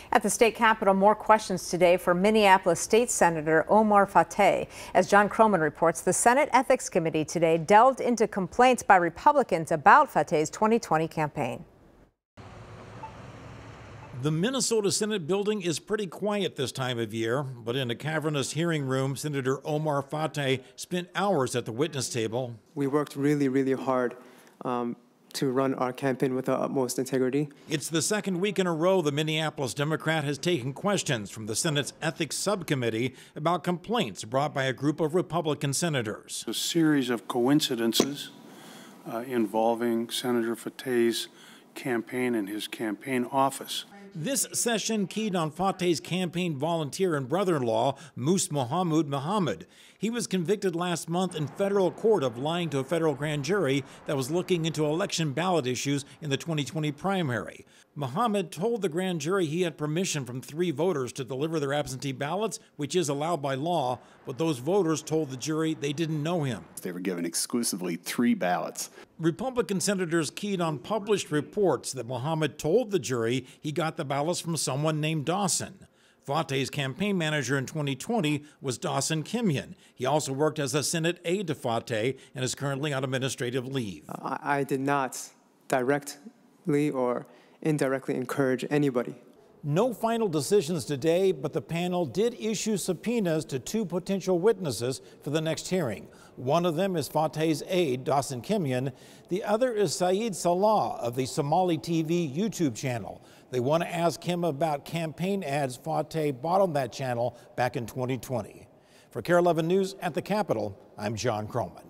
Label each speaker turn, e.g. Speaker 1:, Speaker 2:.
Speaker 1: At the state capitol, more questions today for Minneapolis State Senator Omar Fateh. As John Croman reports, the Senate Ethics Committee today delved into complaints by Republicans about Fateh's 2020 campaign.
Speaker 2: The Minnesota Senate building is pretty quiet this time of year, but in a cavernous hearing room, Senator Omar Fateh spent hours at the witness table.
Speaker 3: We worked really hard to run our campaign with the utmost integrity.
Speaker 2: It's the second week in a row the Minneapolis Democrat has taken questions from the Senate's Ethics Subcommittee about complaints brought by a group of Republican senators.
Speaker 4: A series of coincidences involving Senator Fateh's campaign and his campaign office.
Speaker 2: This session keyed on Fateh's campaign volunteer and brother-in-law, Mus Mohammed Mohammed. He was convicted last month in federal court of lying to a federal grand jury that was looking into election ballot issues in the 2020 primary. Mohammed told the grand jury he had permission from 3 voters to deliver their absentee ballots, which is allowed by law, but those voters told the jury they didn't know him.
Speaker 5: They were given exclusively 3 ballots.
Speaker 2: Republican senators keyed on published reports that Mohammed told the jury he got the ballots from someone named Dawson. Fateh's campaign manager in 2020 was Dawson Kimyon. He also worked as a Senate aide to Fateh and is currently on administrative leave.
Speaker 3: I did not directly or indirectly encourage anybody.
Speaker 2: No final decisions today, but the panel did issue subpoenas to 2 potential witnesses for the next hearing. One of them is Fateh's aide, Dawson Kimyon. The other is Saeed Salah of the Somali TV YouTube channel. They want to ask him about campaign ads Fateh bought on that channel back in 2020. For KARE 11 News at the Capitol, I'm John Croman.